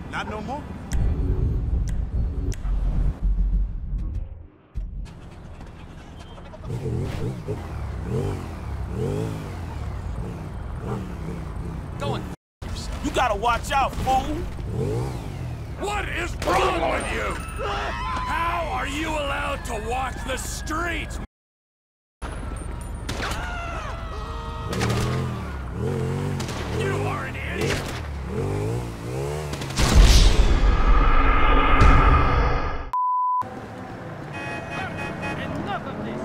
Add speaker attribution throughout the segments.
Speaker 1: Not no more.
Speaker 2: Going.
Speaker 1: You gotta watch out, fool.
Speaker 2: What is wrong with you? How are you allowed to walk the streets? You are an idiot. Enough of this.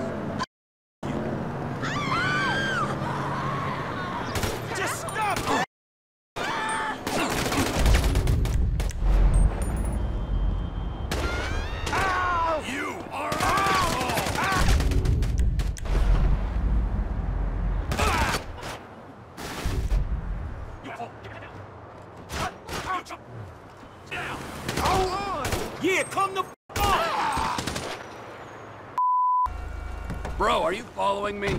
Speaker 1: Just stop it.
Speaker 2: You are an asshole.
Speaker 1: Yeah, come the f on.
Speaker 2: Bro, are you following me?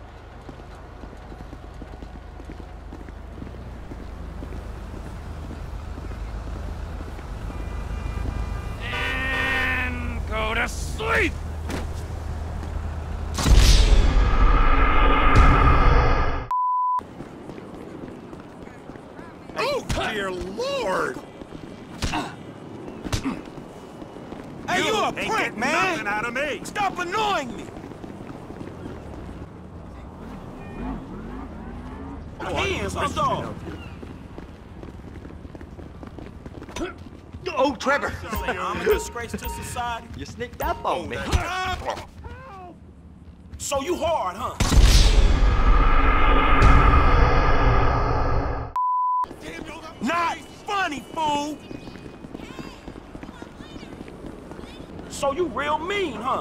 Speaker 2: And go to sleep!
Speaker 1: Oh, dear Lord. Hey, you a prick, man!
Speaker 2: Nothing out of me!
Speaker 1: Stop annoying me! Hands, I'm dog.
Speaker 3: Oh, Trevor!
Speaker 1: I'm a disgrace to society.
Speaker 3: You sneaked up on me.
Speaker 1: So you hard, huh? Not funny, fool! So you real mean, huh?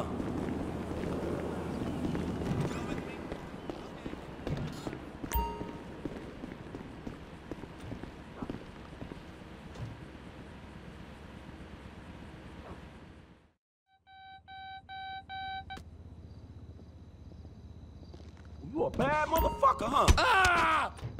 Speaker 1: You a bad motherfucker, huh?
Speaker 2: Ah!